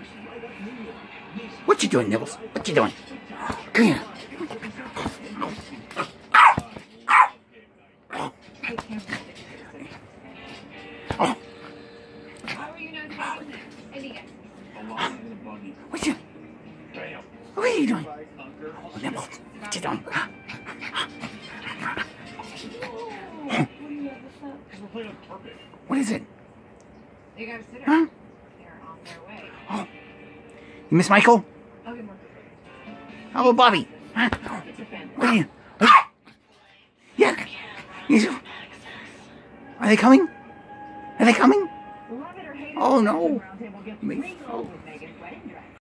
What you doing, Nibbles? What you doing? Come here. Oh. What are you doing? Oh, Nibbles, what you doing? What is it? They got a sitter. Huh? They're on their way. Oh. You miss Michael? How about Bobby? Huh? What are you? Yeah. Are they coming? Are they coming? Oh no. Oh.